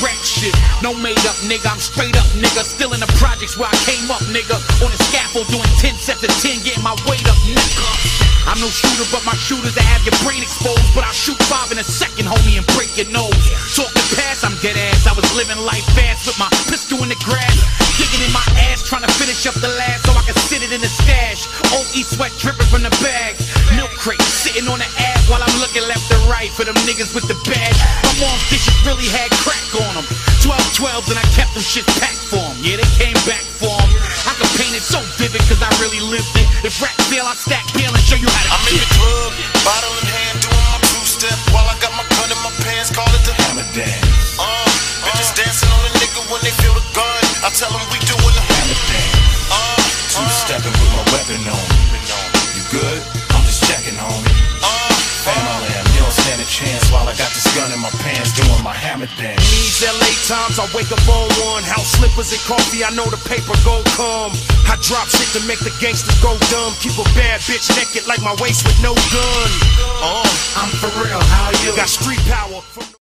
rap shit. No made up, nigga, I'm straight up, nigga. Still in the projects where I came up, nigga. On the scaffold doing 10 sets of 10, getting my weight up, nigga. I'm no shooter, but my shooters that have your brain exposed. But I'll shoot 5 in a second, homie, and break your nose. Talking past, I'm dead ass. I was living life fast with my pistol in the grass, digging in my ass, trying to finish up the last so I can sit it in the stash. OE sweat dripping from the bag. Milk crate sitting on the ab while I'm looking left and right for them niggas with the badge. My mom's dishes really had crack on them. 12-12s and I kept them shit packed for them. Yeah, they came back for them. I could paint it so vivid cause I really lived it. If rap fail, I stack bail and show you how to I'm in the club, bottle in hand, doing my two-step while I got my gun in my pants, call it the hammer dance. Bitches dancing on a nigga when they feel the gun. I tell them we doing the hammer dance. Two-stepping with my weapon on me. You good? I'm just checking, homie. Family, you don't stand a chance while I got this gun in my pants doing my hammer dance. These LA times, I wake up on one. House slippers and coffee, I know the paper gon' come. I drop shit to make the gangsters go dumb. Keep a bad bitch naked like my waist with no gun. I'm for real, how you? Got street power.